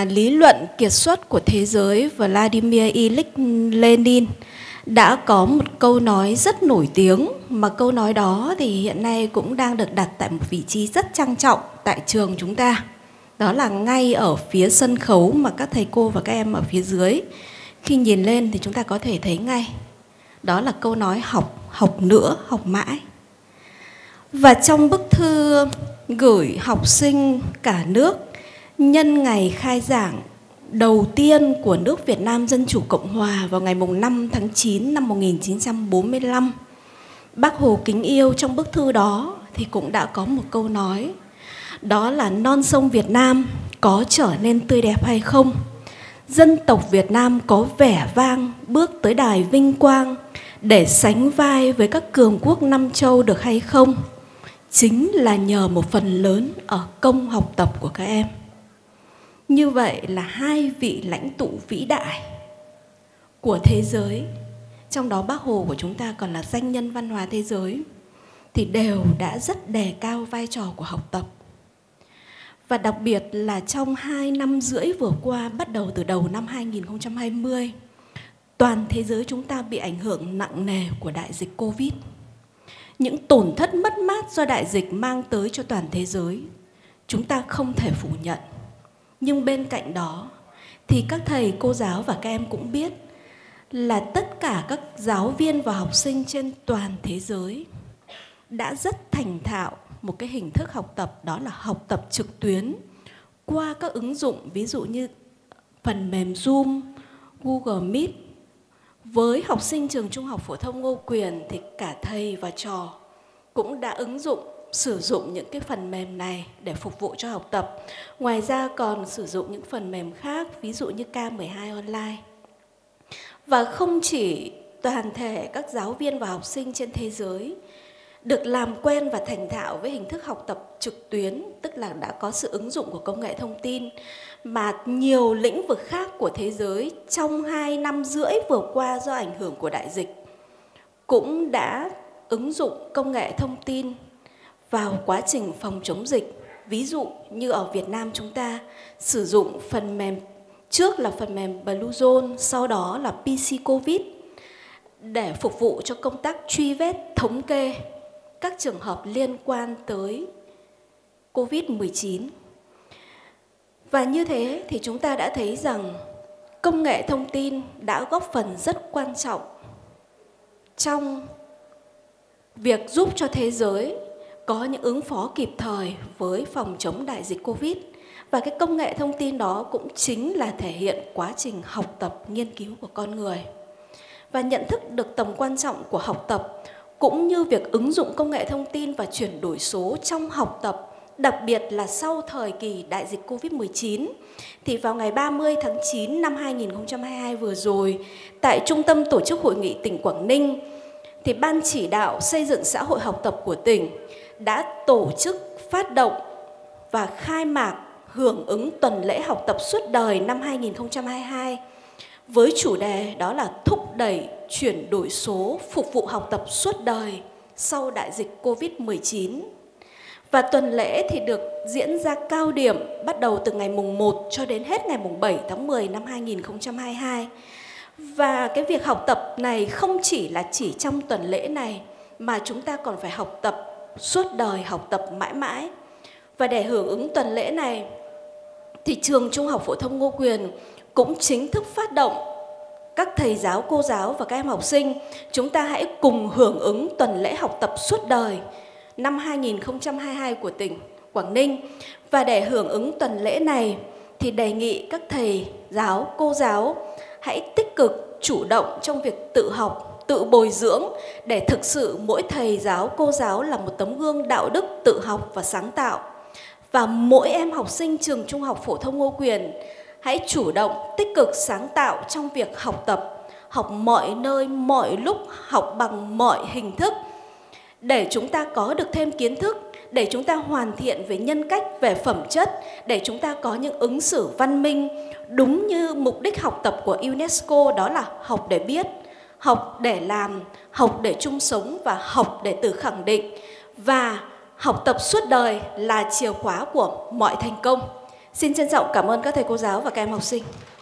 nhà lý luận kiệt xuất của thế giới Vladimir Ilyich Lenin đã có một câu nói rất nổi tiếng, mà câu nói đó thì hiện nay cũng đang được đặt tại một vị trí rất trang trọng tại trường chúng ta. Đó là ngay ở phía sân khấu mà các thầy cô và các em ở phía dưới, khi nhìn lên thì chúng ta có thể thấy ngay. Đó là câu nói học nữa, học mãi. Và trong bức thư gửi học sinh cả nước nhân ngày khai giảng đầu tiên của nước Việt Nam Dân Chủ Cộng Hòa vào ngày 5 tháng 9 năm 1945, Bác Hồ kính yêu trong bức thư đó thì cũng đã có một câu nói. Đó là non sông Việt Nam có trở nên tươi đẹp hay không? Dân tộc Việt Nam có vẻ vang bước tới đài vinh quang để sánh vai với các cường quốc Nam Châu được hay không? Chính là nhờ một phần lớn ở công học tập của các em. Như vậy là hai vị lãnh tụ vĩ đại của thế giới, trong đó Bác Hồ của chúng ta còn là danh nhân văn hóa thế giới, thì đều đã rất đề cao vai trò của học tập. Và đặc biệt là trong 2 năm rưỡi vừa qua, bắt đầu từ đầu năm 2020, toàn thế giới chúng ta bị ảnh hưởng nặng nề của đại dịch Covid. Những tổn thất mất mát do đại dịch mang tới cho toàn thế giới, chúng ta không thể phủ nhận. Nhưng bên cạnh đó thì các thầy, cô giáo và các em cũng biết là tất cả các giáo viên và học sinh trên toàn thế giới đã rất thành thạo một cái hình thức học tập, đó là học tập trực tuyến qua các ứng dụng ví dụ như phần mềm Zoom, Google Meet. Với học sinh trường Trung học phổ thông Ngô Quyền thì cả thầy và trò cũng đã sử dụng những cái phần mềm này để phục vụ cho học tập. Ngoài ra còn sử dụng những phần mềm khác, ví dụ như K12 Online. Và không chỉ toàn thể các giáo viên và học sinh trên thế giới được làm quen và thành thạo với hình thức học tập trực tuyến, tức là đã có sự ứng dụng của công nghệ thông tin, mà nhiều lĩnh vực khác của thế giới trong 2 năm rưỡi vừa qua do ảnh hưởng của đại dịch cũng đã ứng dụng công nghệ thông tin vào quá trình phòng chống dịch. Ví dụ như ở Việt Nam chúng ta sử dụng phần mềm, trước là phần mềm Bluezone, sau đó là PC Covid, để phục vụ cho công tác truy vết, thống kê các trường hợp liên quan tới Covid-19. Và như thế thì chúng ta đã thấy rằng công nghệ thông tin đã góp phần rất quan trọng trong việc giúp cho thế giới có những ứng phó kịp thời với phòng chống đại dịch Covid. Và cái công nghệ thông tin đó cũng chính là thể hiện quá trình học tập, nghiên cứu của con người. Và nhận thức được tầm quan trọng của học tập cũng như việc ứng dụng công nghệ thông tin và chuyển đổi số trong học tập, đặc biệt là sau thời kỳ đại dịch Covid-19, thì vào ngày 30 tháng 9 năm 2022 vừa rồi, tại Trung tâm Tổ chức Hội nghị tỉnh Quảng Ninh, thì Ban chỉ đạo xây dựng xã hội học tập của tỉnh đã tổ chức phát động và khai mạc hưởng ứng tuần lễ học tập suốt đời năm 2022 với chủ đề đó là thúc đẩy chuyển đổi số phục vụ học tập suốt đời sau đại dịch Covid-19. Và tuần lễ thì được diễn ra cao điểm bắt đầu từ ngày mùng 1 cho đến hết ngày mùng 7 tháng 10 năm 2022. Và cái việc học tập này không chỉ là chỉ trong tuần lễ này, mà chúng ta còn phải học tập suốt đời, học tập mãi mãi. Và để hưởng ứng tuần lễ này thì trường Trung học phổ thông Ngô Quyền cũng chính thức phát động các thầy giáo, cô giáo và các em học sinh, chúng ta hãy cùng hưởng ứng tuần lễ học tập suốt đời năm 2022 của tỉnh Quảng Ninh. Và để hưởng ứng tuần lễ này thì đề nghị các thầy giáo, cô giáo hãy tích cực chủ động trong việc tự học, tự bồi dưỡng, để thực sự mỗi thầy giáo, cô giáo là một tấm gương đạo đức, tự học và sáng tạo. Và mỗi em học sinh trường Trung học phổ thông Ngô Quyền hãy chủ động, tích cực, sáng tạo trong việc học tập, học mọi nơi, mọi lúc, học bằng mọi hình thức, để chúng ta có được thêm kiến thức, để chúng ta hoàn thiện về nhân cách, về phẩm chất, để chúng ta có những ứng xử văn minh, đúng như mục đích học tập của UNESCO, đó là học để biết, học để làm, học để chung sống và học để tự khẳng định. Và học tập suốt đời là chìa khóa của mọi thành công. Xin trân trọng cảm ơn các thầy cô giáo và các em học sinh.